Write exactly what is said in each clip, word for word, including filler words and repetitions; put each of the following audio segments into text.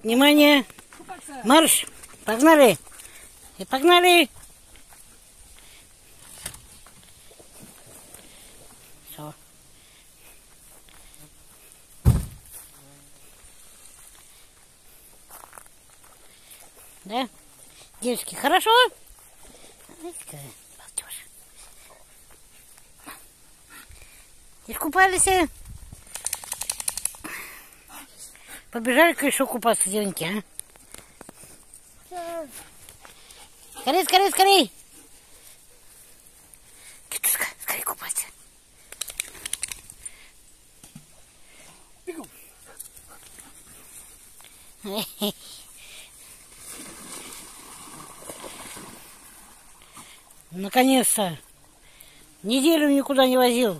Внимание! Марш! Погнали! И погнали! Все. Да? Девочки, хорошо? Искупались? Побежали-ка еще купаться, девоньки, а? Скорей, скорей, скорей! Китушка, скорей купаться. Наконец-то! Неделю никуда не возил.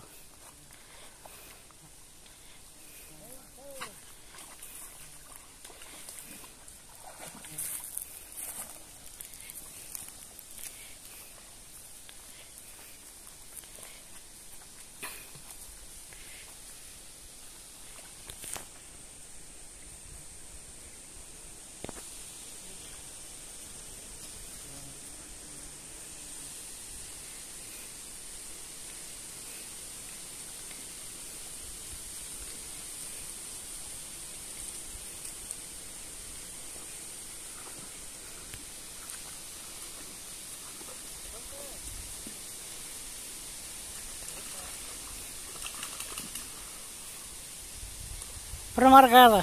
Проморгала.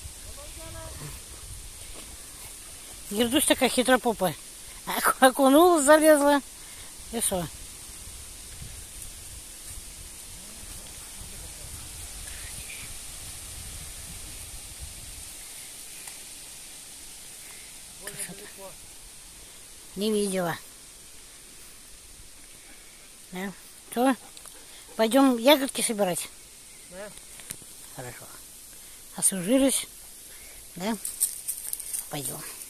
Гердусь такая хитропопая. Окунулась, залезла. И что? Не видела. Да? Что? Пойдем ягодки собирать? Да. Хорошо. Освежились? Да? Пойдем.